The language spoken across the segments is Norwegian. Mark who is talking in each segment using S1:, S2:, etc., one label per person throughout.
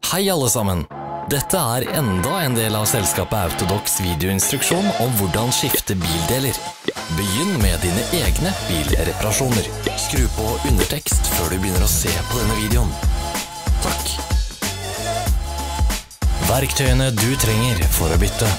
S1: Hei alle sammen! Dette er enda en del av selskapet Autodox videoinstruksjon om hvordan skifte bildeler. Begynn med dine egne bilreparasjoner. Skru på undertekst før du begynner å se på denne videoen. Takk! Verktøyene du trenger for å bytte.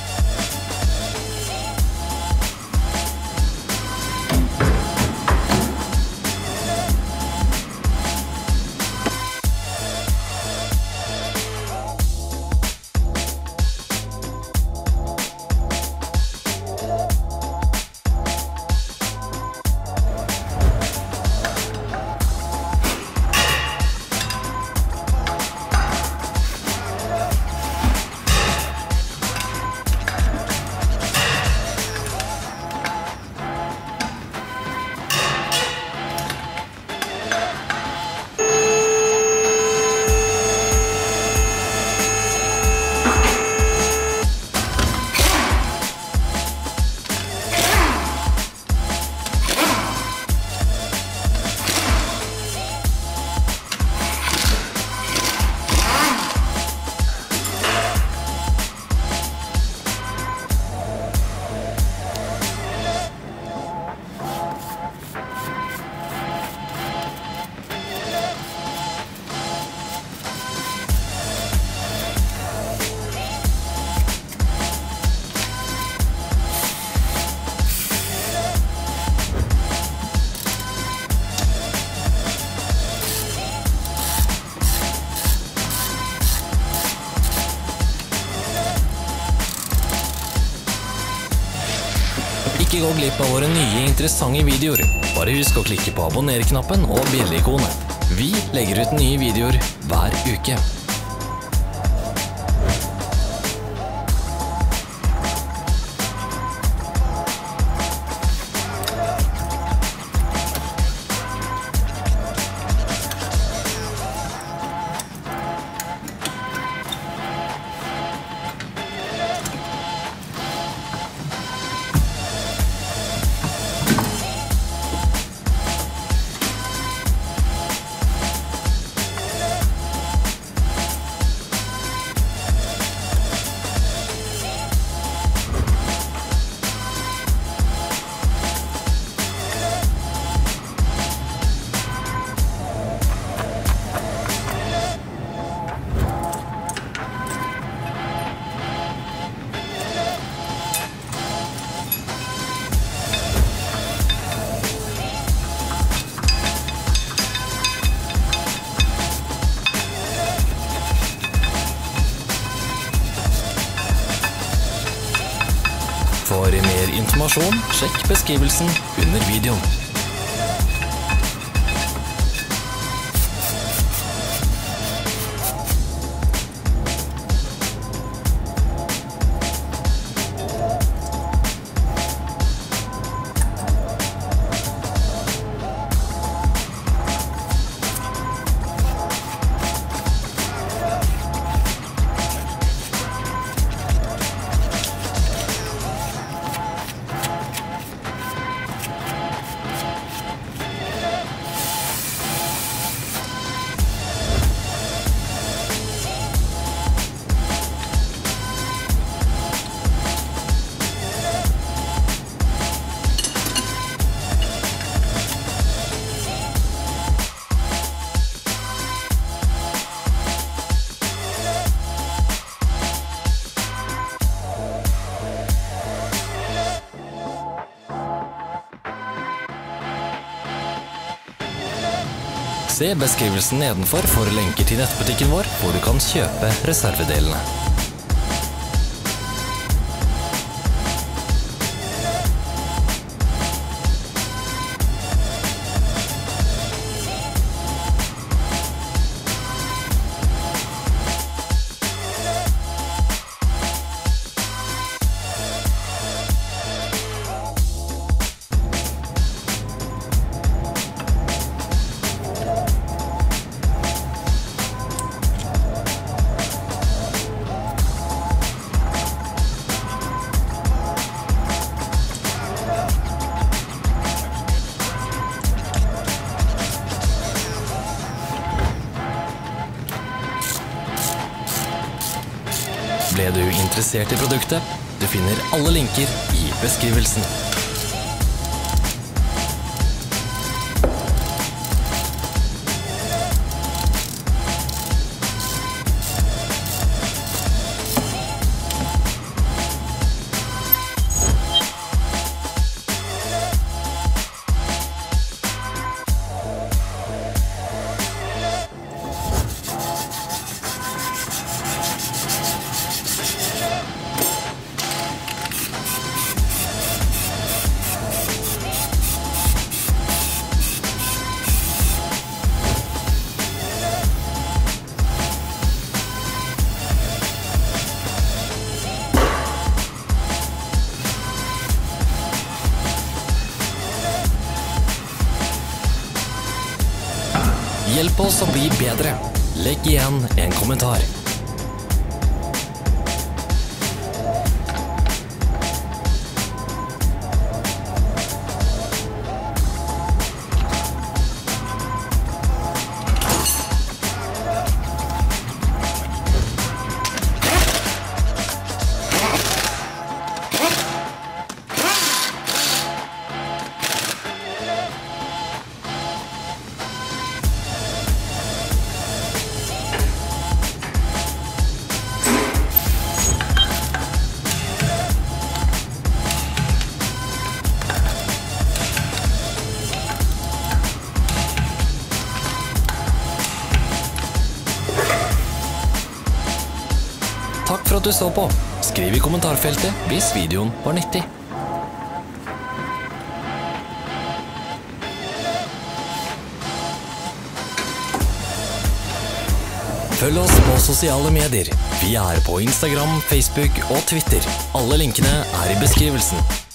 S1: Ikke gå glipp av våre nye interessante videoer. Bare husk å klikke på abonner-knappen og bjelle-ikonet. Vi legger ut nye videoer hver uke. For mer informasjon, sjekk beskrivelsen under videoen. Se beskrivelsen nedenfor for lenker til nettbutikken vår, hvor du kan kjøpe reservedelene. Ble du interessert i produktet? Du finner alle linker i beskrivelsen. Hjelp oss å bli bedre. Legg igjen en kommentar. Takk for at du så på. Skriv i kommentarfeltet hvis videoen var nyttig. Følg oss på sosiale medier. Vi er på Instagram, Facebook og Twitter. Alle linkene er i beskrivelsen.